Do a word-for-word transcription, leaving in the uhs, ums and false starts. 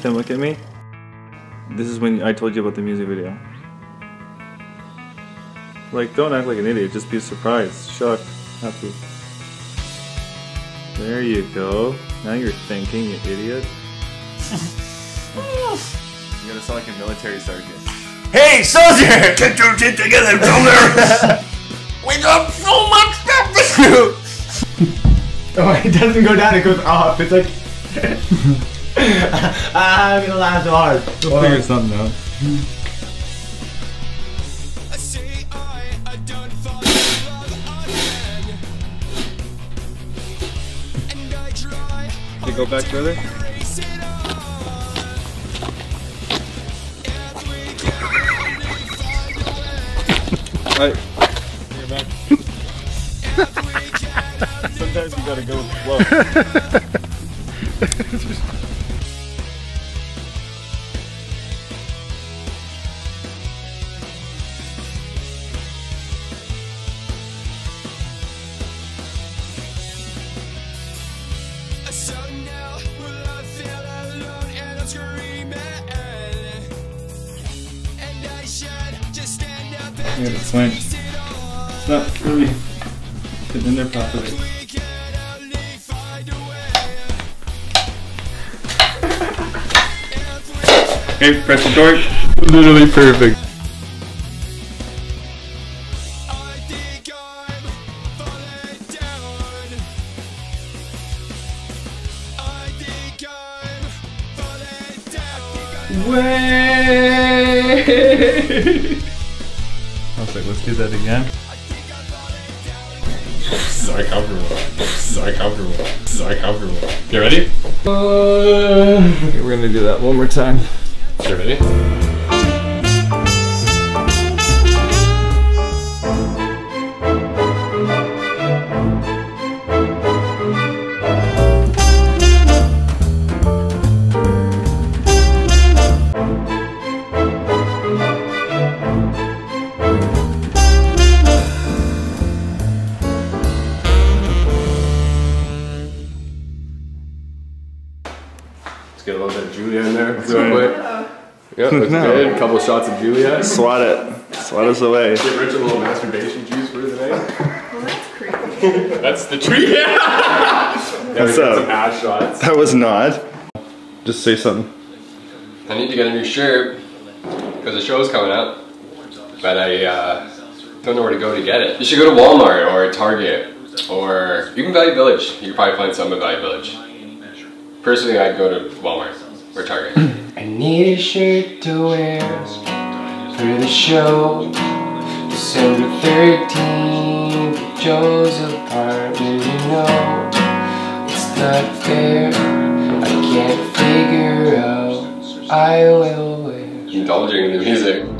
Tim, look at me. This is when I told you about the music video. Like, don't act like an idiot, just be surprised, shocked, happy. There you go. Now you're thinking, you idiot. You gotta sound like a military sergeant. Hey, soldier! Get your shit together, soldier! We got so much stuff to do! Oh, it doesn't go down, it goes off. It's like... ah, I'm gonna laugh so hard. We'll well, figure something out. Can you go back further? Alright. You're back. Sometimes you gotta go with the flow. So now will I feel alone and I'm screaming, and I should just stand up and You gotta swing. It's not really fitting in there properly. Okay, press the torque. Literally perfect. Way! I was like, let's do that again. This is uncomfortable. This is uncomfortable. This is uncomfortable. You ready? Uh, okay, we're gonna do that one more time. You ready? Get a little bit of Julia in there real quick. Yep, looks no. good. A couple shots of Julia. Swat it. Swat us away. Give Rich a little masturbation juice for today. Well, that's creepy. That's the treat. Yeah, What's up? Some ass shots. That was not. Just say something. I need to get a new shirt because the show's coming up, but I uh, don't know where to go to get it. You should go to Walmart or Target or even Value Village. You can probably find some at Value Village. Personally, I'd go to Walmart or Target. I need a shirt to wear for the show. December thirteenth, Joe's apartment, you know. It's not fair, I can't figure out. I will wear. Indulging in the music.